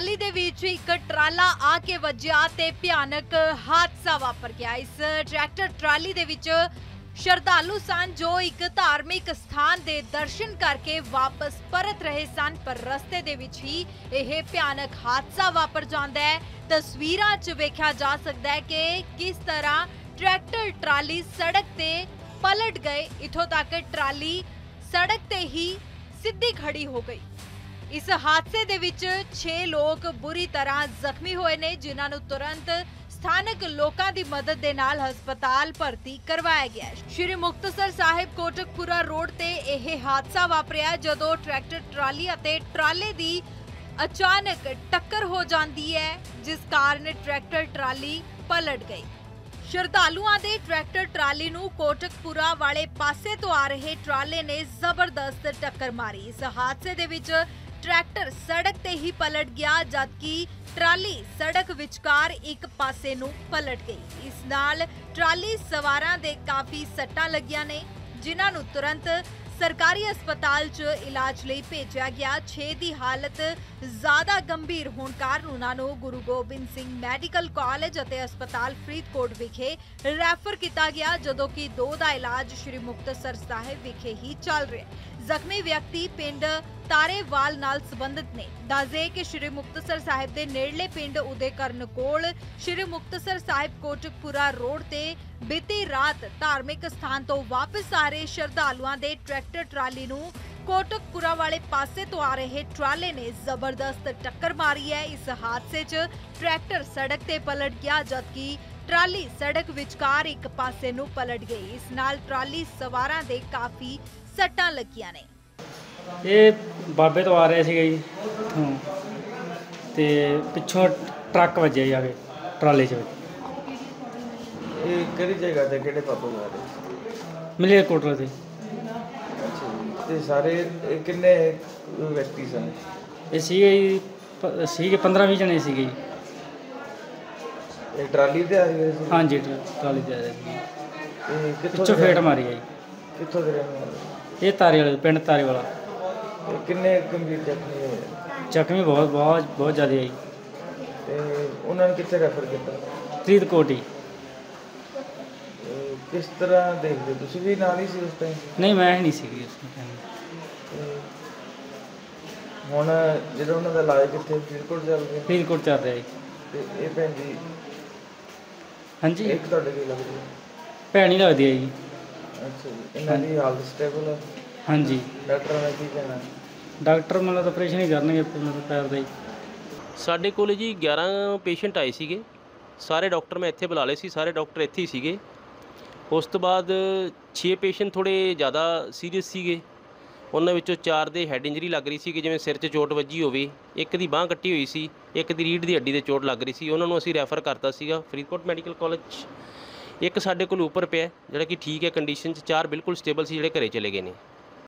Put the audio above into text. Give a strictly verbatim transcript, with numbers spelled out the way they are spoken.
Trolley दे विच एक ट्राला आके वज्जिया ते भयानक हादसा वापर गया। इस ट्रैक्टर ट्राली दे विच श्रद्धालु सन जो एक धार्मिक स्थान दे दर्शन करके वापस परत रहे सन, पर रस्ते दे विच ही यह भयानक हादसा वापर जांदा है। तस्वीरां च वेख्या जा सकदा है कि किस तरह ट्रैक्टर ट्राली सड़क ते पलट गए। इथों तक ट्राली सड़क ते ही सीधी खड़ी हो गई। इस हादसे दे विच छे लोग बुरी तरह जख्मी होए ने, जिन्हां नूं तुरंत स्थानक लोकां दी मदद दे नाल हस्पताल भर्ती करवाया गया है। श्री मुक्तसर साहिब कोटकपुरा रोड ते यह हादसा वापरिया जदों ट्रैक्टर ट्राली अते ट्राले दी अचानक टक्कर हो जाती है, जिस कारण ट्रैक्टर ट्राली पलट गई। श्रद्धालुआं दे ट्रैक्टर ट्राली नूं कोटकपुरा वाले पासे तो आ रहे ट्राले ने जबरदस्त टक्कर मारी। इस हादसे दे विच ट्रैक्टर सड़क ते ही पलट गया, जबकि ट्राली सड़क विचकार एक पासे नूं पलट गई। इस नाल ट्राली सवारां दे काफी सट्टां लगियां ने, जिन्हां नूं तुरंत सरकारी अस्पताल च इलाज लई भेजिया गया। छे दी हालत ज्यादा गंभीर होने कारण उन्हां नूं गुरु गोबिंद सिंह मैडिकल कॉलेज अते अस्पताल फरीदकोट विखे रैफर किया गया, जदों कि दो दा इलाज श्री मुक्तसर साहिब विखे ही चल रहा है। जख्मी व्यक्ति पिंड तारेवाल नाल संबंधित ने। दसदे कि श्री मुक्तसर साहिब दे नेड़ले पिंड उदयकरण कोल श्री मुक्तसर साहिब कोटकपुरा रोड ते बीती रात धार्मिक स्थान तो वापस आ रहे श्रद्धालुआं दे ट्रैक्टर ट्राली नूं कोटकपुरा वाले पासे तो आ रहे ट्राले ने जबरदस्त टक्कर मारी है। इस हादसे च ट्रैक्टर सड़क ते पलट गया, जबकि ट्राली सड़क विचकार एक पासे नूं पलट गई। इस नाल ट्राली सवारां दे काफी सट्टां लगियां ने। ये बाबे तो आ रहे थे जी ते पिछों ट्रक वजे जाके ट्राले च। ये किहड़ी जगह ते किहड़े बाबे आ रहे? मिले कोटला ते। अच्छा जी, ते सारे किन्ने व्यक्ति सन? ये सीगे जी सीगे पंद्रह बीस जने सीगे जी। ये ट्राली ते आ रही है? हाँ जी, ट्राली ते आ रहे थे। ते कित्थों पिछों फेट मारी है जी। कित्थों दे रहने वाले? ये तारे वाले पिंड तारे वाला। किन्ने गंभीर जख्मी होए? जख्मी बहुत बहुत बहुत ज़्यादा है जी। ते उन्हां ने कित्थे रैफर किया? फरीदकोट ही। किस तरह देखते तुसीं भी नाल ही सी उस टाइम? नहीं, मैं नहीं सीगी उस टाइम। ਹੁਣ ਜਿਹੜਾ ਉਹਨਾਂ ਦਾ ਇਲਾਜ ਕਿੱਥੇ ਫਰੀਦਕੋਟ ਚੱਲ ਰਿਹਾ? फरीदकोट चल रहा है जी। ਤੇ ਇਹ ਭੈਣ ਜੀ हाँ जी, ਇੱਕ ਤੁਹਾਡੇ ਕੀ ਲੱਗਦੀ ਹੈ? भैन ही लगती है जी। ਅੱਛਾ ਜੀ, ਇਹਨਾਂ ਦੀ ਹਾਲਤ ਸਟੇਬਲ ਹੈ? हाँ जी, ਡਾਕਟਰਾਂ ਨੇ ਕੀ ਕਹਿਣਾ? डॉक्टर मतलब ऑपरेशन ही करनगे मतलब पैर का जी। ਸਾਡੇ ਕੋਲ ਜੀ ਗਿਆਰਾਂ ਪੇਸ਼ੈਂਟ ਆਏ ਸੀਗੇ। ਸਾਰੇ ਡਾਕਟਰ ਮੈਂ ਇੱਥੇ ਬੁਲਾ ਲਏ ਸੀ, ਸਾਰੇ ਡਾਕਟਰ ਇੱਥੇ ਹੀ ਸੀਗੇ। ਉਸ ਤੋਂ ਬਾਅਦ ਛੇ ਪੇਸ਼ੈਂਟ ਥੋੜ੍ਹੇ ਜ਼ਿਆਦਾ ਸੀਰੀਅਸ ਸੀਗੇ। ਉਹਨਾਂ ਵਿੱਚੋਂ ਚਾਰ ਦੇ ਹੈਡ ਇੰਜਰੀ ਲੱਗ ਰਹੀ ਸੀ ਕਿ ਜਿਵੇਂ ਸਿਰ 'ਚ ਚੋਟ ਵੱਜੀ ਹੋਵੇ, ਇੱਕ ਦੀ ਬਾਂਹ ਕੱਟੀ ਹੋਈ ਸੀ, ਇੱਕ ਦੀ ਰੀੜ੍ਹ ਦੀ ਹੱਡੀ 'ਤੇ ਚੋਟ ਲੱਗ ਰਹੀ ਸੀ। ਉਹਨਾਂ ਨੂੰ ਅਸੀਂ ਰੈਫਰ ਕਰਤਾ ਸੀਗਾ ਫਰੀਦਕੋਟ ਮੈਡੀਕਲ ਕਾਲਜ 'ਚ। ਇੱਕ ਸਾਡੇ ਕੋਲ ਉੱਪਰ ਪਿਆ ਜਿਹੜਾ ਕਿ ਠੀਕ ਹੈ ਕੰਡੀਸ਼ਨ 'ਚ। ਚਾਰ ਬਿਲਕੁਲ ਸਟੇਬਲ ਸੀ ਜਿਹੜੇ ਘਰੇ ਚਲੇ ਗਏ ਨੇ।